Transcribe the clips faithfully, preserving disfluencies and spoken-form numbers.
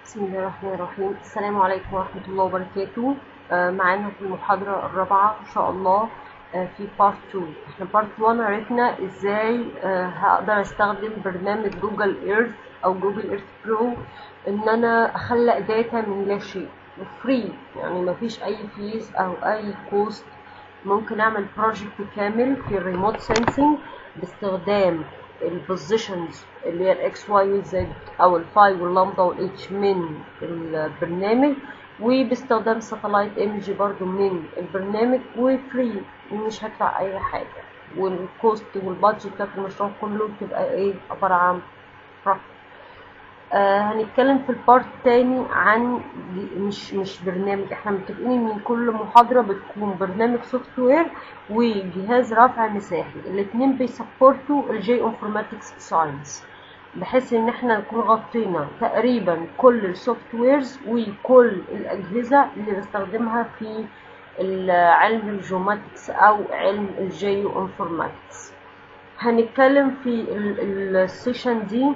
بسم الله الرحمن الرحيم. السلام عليكم ورحمة الله وبركاته. آه معانا في المحاضرة الرابعة إن شاء الله آه في بارت اتنين. احنا بارت واحد عرفنا ازاي آه هقدر استخدم برنامج جوجل ايرث او جوجل ايرث برو ان انا اخلق داتا من لا شيء فري، يعني مفيش اي فيز او اي كوست. ممكن اعمل بروجكت كامل في الريموت سensing باستخدام البوزيشنز اللي هي الاكس واي والزد او الفاي واللامدا والاتش من البرنامج، وباستخدام ساتلايت ايمج برضو من البرنامج، وفري مش هدفع اي حاجه، والكوست والبادجت بتاعت المشروع كله بتبقى ايه عباره عن بروفيت. آه هنتكلم في البارت التاني عن مش مش برنامج. احنا متفقين ان كل محاضرة بتكون برنامج سوفت وير وجهاز رفع مساحي، الاتنين بيسبورتوا الجي انفورماتكس ساينس، بحيث ان احنا نكون غطينا تقريبا كل السوفت ويرز وكل الاجهزة اللي بستخدمها في علم الجيوماتكس او علم الجيو انفورماتكس. هنتكلم في السيشن دي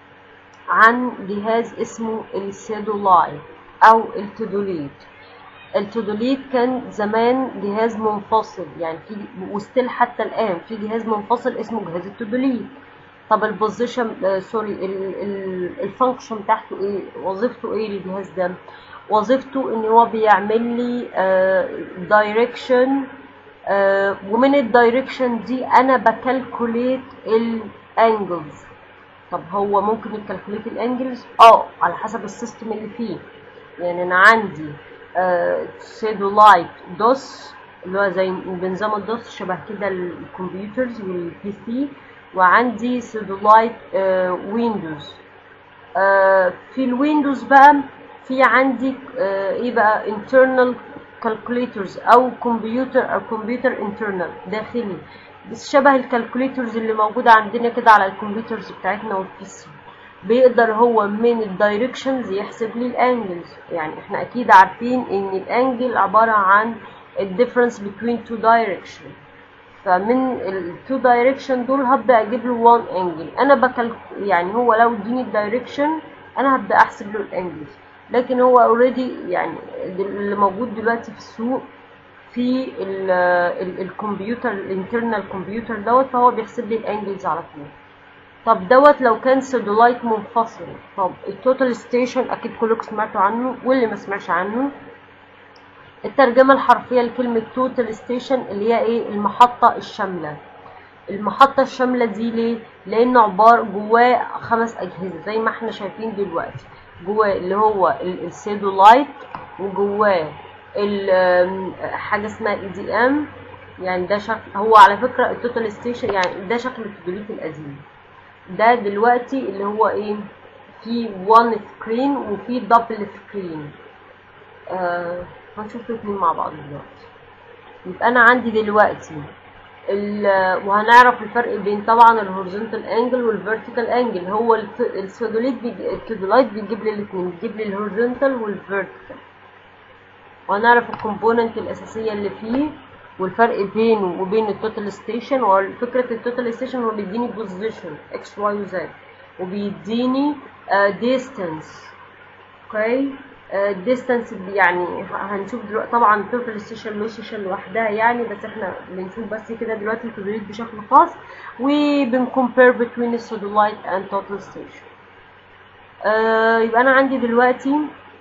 عن جهاز اسمه السيدولايت او التودوليت. التودوليت كان زمان جهاز منفصل، يعني في وستيل حتى الان في جهاز منفصل اسمه جهاز التودوليت. طب البوزيشن آه سوري الفانكشن بتاعته ايه، وظيفته ايه الجهاز ده؟ وظيفته ان هو بيعمل لي دايركشن، آه آه ومن الدايركشن دي انا بكالكوليت الانجلز. طب هو ممكن يكالكوليت الانجلز؟ اه على حسب السيستم اللي فيه. يعني انا عندي آه سيدولايت دوس اللي هو زي بنظام الدوس شبه كده الكمبيوترز والبي سي، وعندي سيدولايت آه ويندوز. آه في الويندوز بقى في عندي آه ايه بقى internal calculators او كمبيوتر او كمبيوتر internal داخلي، بس شبه الكالكوليترز اللي موجودة عندنا كده على الكمبيوترز بتاعتنا والبي سي. بيقدر هو من الدايركشنز يحسب لي الانجلز. يعني احنا اكيد عارفين ان الانجل عبارة عن الديفرنس بين تو دايركشن، فمن التو دايركشن دول هبدا اجيب له وان انجل. انا بكل يعني هو لو اديني الدايركشن انا هبدا احسب له الانجلز، لكن هو اوريدي يعني اللي موجود دلوقتي في السوق في الكمبيوتر الانترنال كمبيوتر دوت، فهو بيحسب لي الانجلز على طول. طب دوت لو كان سيدولايت منفصل. طب التوتال ستيشن اكيد كلكم سمعتوا عنه، واللي ما سمعش عنه الترجمة الحرفية لكلمة توتال ستيشن اللي هي ايه؟ المحطة الشاملة. المحطة الشاملة دي ليه؟ لانه عبارة جواه خمس اجهزة زي ما احنا شايفين دلوقتي. جواه اللي هو السيدولايت، وجواه حاجة اسمها اي دي ام، يعني ده شكل هو على فكرة التوتال ستيشن، يعني ده شكل التودوليت القديم. ده دلوقتي اللي هو ايه؟ في وان سكرين وفي دبل سكرين. آه هنشوف الاثنين مع بعض دلوقتي. يبقى انا عندي دلوقتي وهنعرف الفرق بين طبعا الهوريزونتال انجل والفيرتيكال انجل. هو السيدولايت بيجي التودوليت بيجيب لي الاثنين، بيجيب لي الهوريزونتال والفيرتيكال، وهنعرف الكومبوننت الاساسيه اللي فيه والفرق بينه وبين التوتال ستيشن. وفكره التوتال ستيشن هو بيديني بوزيشن اكس واي وزد، وبيديني ديستانس. اوكي الديستانس يعني هنشوف دلوقتي. طبعا التوتال ستيشن له سيشن لوحدها يعني، بس احنا بنشوف بس كده دلوقتي التودوليت بشكل خاص، وبنكمبير بين السيدولايت اند توتال ستيشن. آه يبقى انا عندي دلوقتي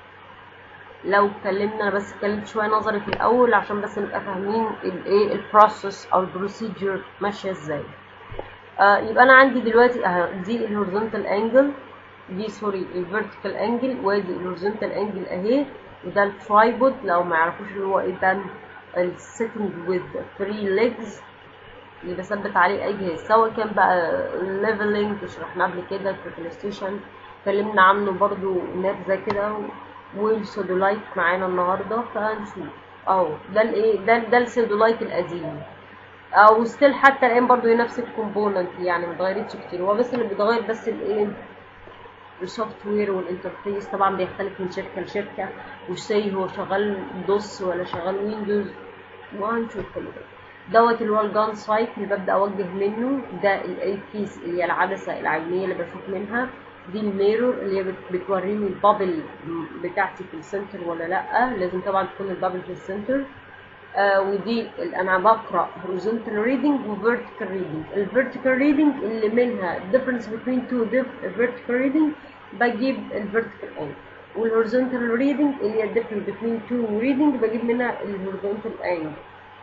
لو اتكلمنا، انا بس اتكلمت شويه نظري في الاول عشان بس نبقى فاهمين الايه البروسيس او البروسيجر ماشيه ازاي. آه يبقى انا عندي دلوقتي اهي دي الهوريزونتال انجل، دي سوري الفيرتيكال انجل، وادي الهوريزونتال انجل اهي، وده الترايبود لو ما يعرفوش اللي هو ايه ده السيتنج وذ ثري ليجز اللي بثبت عليه اي جهاز، سواء كان بقى ليفلنج شرحناه قبل كده في الستيشن اتكلمنا عنه برضو نبذه كده، والسيدولايت معانا النهارده. فهنشوف اهو ده الايه ده ده السيدولايت القديم، او ستيل حتى الان برضو نفس الكومبوننت، يعني ما اتغيرتش كتير. هو بس اللي بيتغير بس الايه السوفت وير والانترفيس، طبعا بيختلف من شركه لشركه، وش سي هو شغال دوس ولا شغال ويندوز، وهنشوف كل ده. دوت اللي هو الجان سايت اللي ببدا اوجه منه، ده الاي بيس اللي هي العدسه العينيه اللي بشوف منها، دي الميرور اللي هي بت- بتوريني البابل بتاعتي في السنتر ولا لا، لازم طبعا تكون البابل في السنتر. آه ودي ال- انا بقرا horizontal reading و vertical reading. ال vertical reading اللي منها difference between two diff- vertical reading بجيب ال vertical angle، وال horizontal reading اللي هي difference between two reading بجيب منها ال horizontal angle.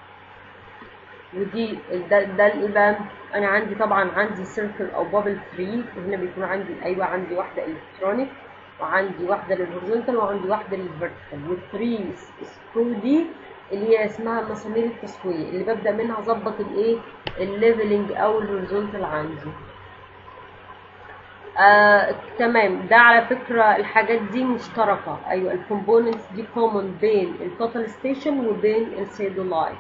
ودي ده ده الإبان. انا عندي طبعا عندي سيركل او بابل ثري، هنا بيكون عندي ايوه عندي واحده الكترونيك وعندي واحده للهوريزونتال وعندي واحده للفيرتيكال، والثري سكرو دي اللي هي اسمها مسامير التسويه اللي ببدا منها اظبط الايه الليفلنج او الهوريزونتال عندي. آه، تمام. ده على فكره الحاجات دي مشتركه، ايوه الكومبوننتس دي كومن بين التوتال ستيشن وبين السيدولايت.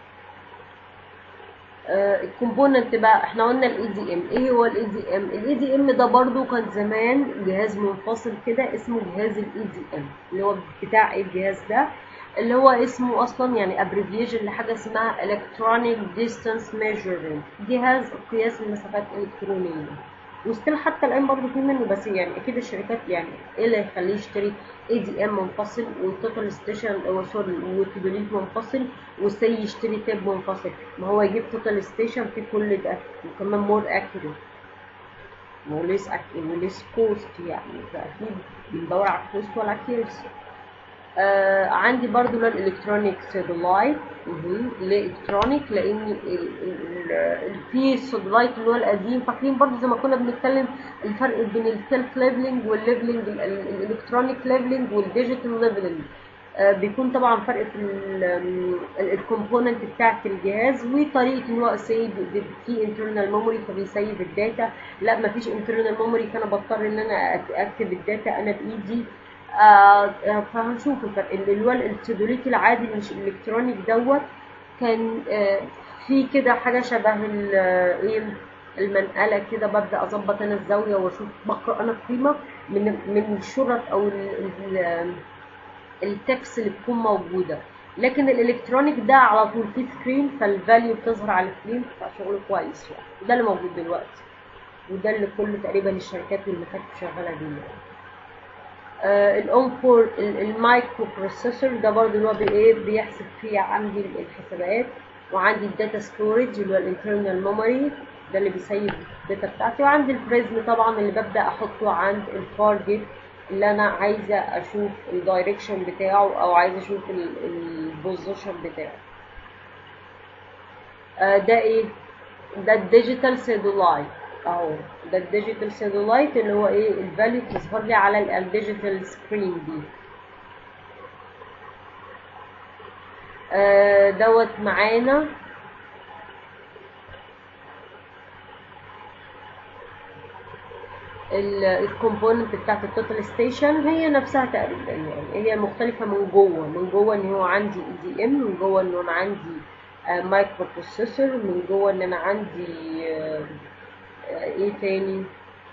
الكومبوننت بقى احنا قلنا الاي دي ام. ايه هو الاي دي ام؟ الاي دي ام ده برضو كان زمان جهاز منفصل كده اسمه جهاز الاي دي ام، اللي هو بتاع ايه الجهاز ده؟ اللي هو اسمه اصلا يعني ابريفيشن لحاجه اسمها الكترونيك ديستانس ميجرنج، جهاز قياس المسافات الالكترونيه. وستيل حتى الان برضو في منه، بس يعني اكيد الشركات يعني ايه اللي يخليه يشتري اي دي ام منفصل وتوتال ستيشن او سوري وتدوليت منفصل وسي يشتري تاب منفصل؟ ما هو يجيب توتال ستيشن في كل ده وكمان مور اكيوريت وليس وليس كوست، يعني فاكيد بندور على الكوست ولا اكيوريسي. آه عندي برضو اللي هو الالكترونيك سيدولايت. ليه الكترونيك؟ لان في السيدولايت اللي هو القديم، فاكرين برضو زي ما كنا بنتكلم الفرق بين السيلف ليفلنج والليفلنج الالكترونيك ليفلنج والديجيتال ليفلنج. آه بيكون طبعا فرق في الكومبوننت بتاعت الجهاز وطريقه ان هو سيف في انترنال ميموري فبيسيف الداتا، لا مفيش انترنال ميموري فانا بضطر ان انا اكتب الداتا انا بايدي. آه فهنشوف الفرق. اللي هو التدوليت العادي مش الالكترونيك دوت كان آه في كده حاجه شبه ايه المنقله كده، ببدا اظبط انا الزاويه واشوف بقرا انا القيمه من من الشرط او التكست اللي بتكون موجوده. لكن الالكترونيك ده على طول في سكرين فالفاليو بتظهر على السكرين فشغله كويس يعني. وده اللي موجود دلوقتي وده اللي كل تقريبا الشركات والمكاتب شغاله بيه يعني. الاون كور المايكرو بروسيسور ده برضو اللي هو بايه بيحسب فيه عندي الحسابات، وعندي الداتا ستورج اللي هو الانترنال ميموري ده اللي بيسيب الداتا بتاعتي، وعندي البريزم طبعا اللي ببدا احطه عند التارجت اللي انا عايزه اشوف الدايركشن بتاعه او عايزه اشوف البوزيشن بتاعه. آه ده ايه؟ ده الديجيتال سيدولايت اهو. ده الديجيتال سيدولايت اللي هو ايه الفاليو بتظهر لي على الديجيتال سكرين دي. آه دوت معانا الكومبوننت بتاعت التوتال ستيشن هي نفسها تقريبا، يعني هي مختلفه من جوه. من جوه ان هو عندي اي دي ام، من جوه ان انا عندي آه مايكرو بروسيسور، من جوه ان انا عندي آه ايه تاني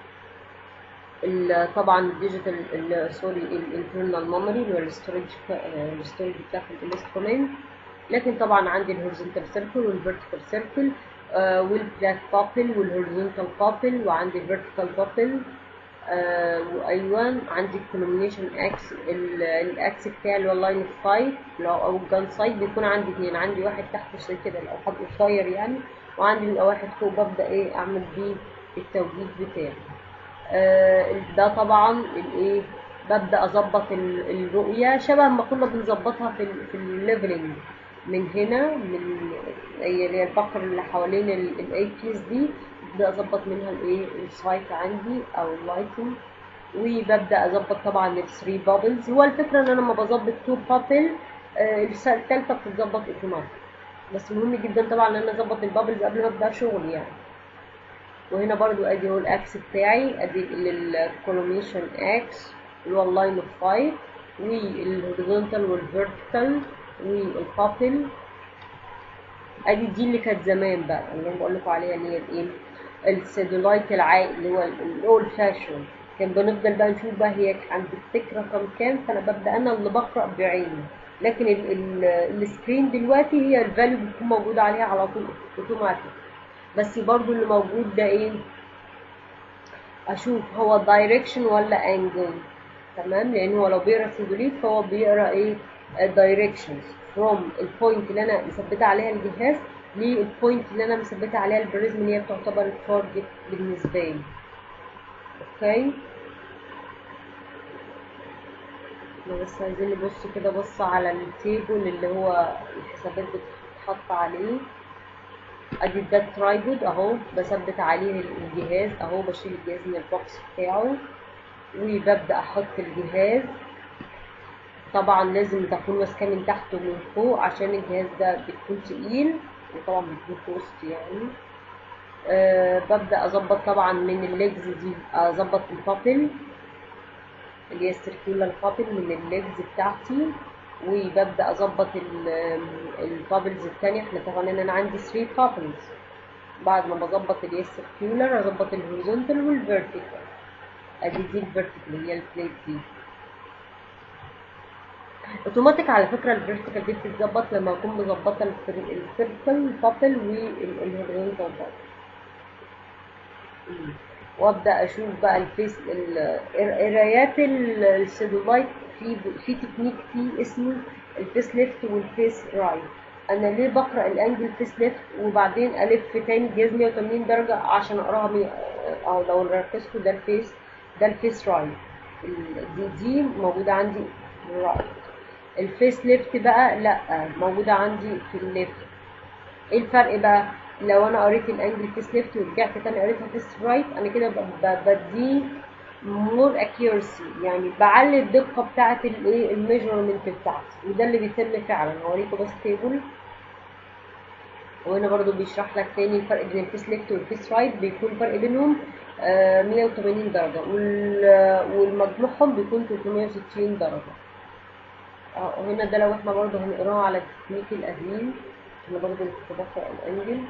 طبعا الديجيتال سوري الانترنال ميموري اللي هو الستورج الستورج بتاعت الانسترومنت. لكن طبعا عندي الهوريزونتال سيركل والفيرتيكال سيركل آه والبلاك بابل والهوريزونتال بابل وعندي الفيرتيكال بابل. آه وايوه عندي الكولومينيشن اكس الاكس بتاعي اللي هو اللاين اوف سايت او الجان سايت بيكون عندي اثنين، عندي واحد تحت زي كده لو حد قصير يعني، وعندي واحد فوق ببدا ايه اعمل بيه التوجيه بتاعي. آه ده طبعا الايه ببدا اظبط الرؤيه شبه ما كنا بنظبطها في ال في الليفلنج من هنا من هي البقر اللي حوالين الاي بيس دي ببدا اظبط منها الايه السايت عندي او اللايتنج، وببدا اظبط طبعا الثري بابلز. هو الفكره ان انا لما بظبط تو بابل آه الثالثه بتتظبط اوتوماتيك، بس مهم جدا طبعا ان انا اظبط البابلز قبل ما ابدا شغل يعني. وهنا برضو ادي هو الاكس بتاعي، ادي الكولوميشن اكس اللي هو اللاين اوف سايت والهوريزونتال والفيرتيكال والبابل. ادي دي اللي كانت زمان بقى اللي انا بقول لكم عليها اللي هي الايه السيدولايت العادي اللي هو الاول فاشون. كان بنفضل بقى نشوف بقى هي عند التك رقم كام فانا ببدا انا اللي بقرا بعيني، لكن السكرين دلوقتي هي الفاليو بتكون موجوده عليها على طول اوتوماتيك. بس برضو اللي موجود ده ايه اشوف هو دايركشن ولا انجل. تمام، لان هو لو بيقرا سيدوليت فهو بيقرا ايه؟ دايركشنز فروم البوينت اللي انا مثبته عليها الجهاز للبوينت اللي انا مثبته عليها البريزم اللي هي بتعتبر التارجت بالنسبه لي. اوكي، احنا بس عايزين نبص كده بص على التيبل اللي هو الحسابات بتتحط عليه. ادي ده الترايبود اهو، بثبت عليه الجهاز اهو، بشيل الجهاز من البوكس بتاعه وببدأ احط الجهاز. طبعا لازم تكون ماسكاه من تحت ومن فوق عشان الجهاز ده بيكون تقيل وطبعا بيكون كوست يعني. أه ببدأ اظبط طبعا من الليجز دي، اظبط البابل اللي هي السيركيولار بابل من الليجز بتاعتي، وببدأ اظبط البابلز التانية. احنا اتفقنا ان انا عندي ثلاثة بابلز. بعد ما بظبط اللي هي السيركيولار اظبط الهوريزونتال والفيرتيكال. ادي دي الفيرتيكال اللي هي البليت دي اوتوماتيك. على فكره الفيرتيكال دي بتتظبط لما اكون مظبطه السيركل بابل والهوريزونتال بابل. وابدا اشوف بقى الفيس قرايات السيدولايت. في في تكنيك فيه اسمه الفيس ليفت والفيس رايت. انا ليه بقرا الانجل فيس ليفت وبعدين الف تاني الجهاز مية وتمانين درجه عشان اقراها؟ او لو ركزتوا ده الفيس، ده الفيس رايت. دي دي موجوده عندي رايت. الفيس ليفت بقى لا، موجوده عندي في الليفت. ايه الفرق بقى؟ لو انا قريت الانجل فيس ليفت ورجعت تاني قريتها فيس رايت، انا كده بدي مور اكيورسي، يعني بعلي الدقه بتاعه الايه الميجرمنت بتاعتي، وده اللي بيتم فعلا. هوريكم بس تيبل، وهنا برضو بيشرح لك تاني الفرق بين الفيس ليفت والفيس رايت. بيكون الفرق بينهم آه مية وتمانين درجه، والمجموعهم بيكون تلتمية وستين درجه. اه هنا ده لو احنا برضو هنقراه على التكنيك القديم. انا برضو كنت بقرا الانجل،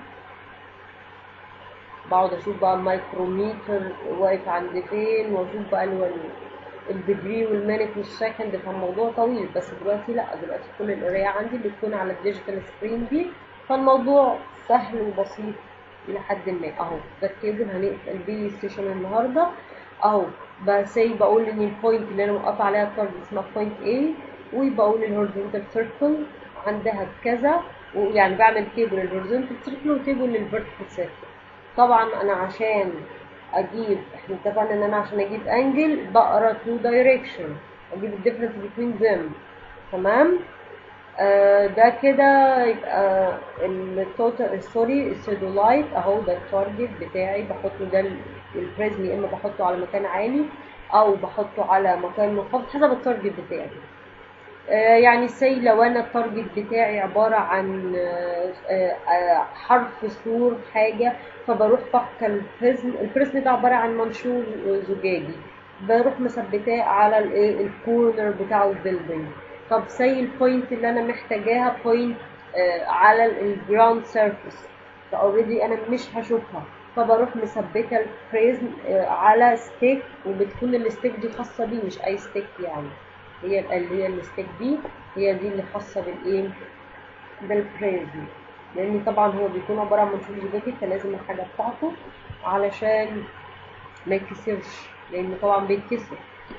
بقعد اشوف بقى المايكروميتر واقف عند فين، واشوف بقى اللي هو الديجري والمينت والسكند. فالموضوع طويل، بس دلوقتي لا، دلوقتي كل القرايه عندي بتكون على الديجيتال سكرين دي، فالموضوع سهل وبسيط الى حد ما. اهو ده التيبل هنقفل بيه السيشن النهارده اهو. بس بقول ان البوينت اللي انا موقفه عليها التارجت اسمها بوينت A، وبقول الهوريزونتال سيركل عندها كذا، ويعني بعمل تيبل للهوريزونتال سيركل وتيبل للفيرتيكال سيركل. طبعا انا عشان اجيب، احنا اتفقنا ان انا عشان اجيب انجل بقرا تو دايركشن، اجيب الديفرنس بين ذم. تمام، آه ده كده يبقى التوتال سوري السيدولايت اهو. ده التارجت بتاعي، بحطه ده البريزم، يا اما بحطه على مكان عالي او بحطه على مكان منخفض حسب التارجت بتاعي. آه يعني سي لو انا التارجت بتاعي عبارة عن آه آه حرف سور حاجة، فبروح فك البريزم. البريزم ده عبارة عن منشور زجاجي، بروح مثبتاه على الكورنر بتاع البيلدينج. طب سي البوينت اللي انا محتاجاها بوينت على الجراوند سيرفيس، فاوريدي انا مش هشوفها، فبروح مثبته البريزم على ستيك، وبتكون الستيك دي خاصة بي مش اي ستيك يعني. هي اللي هي الستيك دي هي دي اللي خاصة بالايه بالبريزم، لان طبعا هو بيكون عبارة عن منشور زجاجي، فلازم الحاجة بتاعته علشان ما يتكسرش، لان طبعا بيتكسر.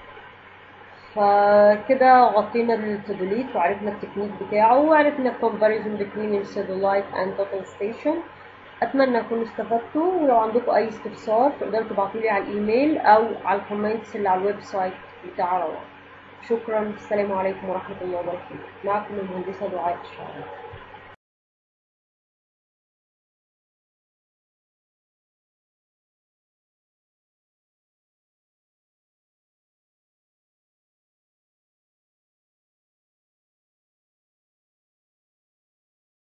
فكده غطينا السيدوليت وعرفنا التكنيك بتاعه، وعرفنا الكومباريزون بين السيدولايت اند توتال ستيشن. اتمنى تكونوا استفدتوا، ولو عندكم اي استفسار تقدروا تبعتولي على الايميل او على الكومنتس اللي على الويب سايت بتاع روعة. شكرا، السلام عليكم ورحمة الله وبركاته. معكم المهندسة دعاء الشعراوي.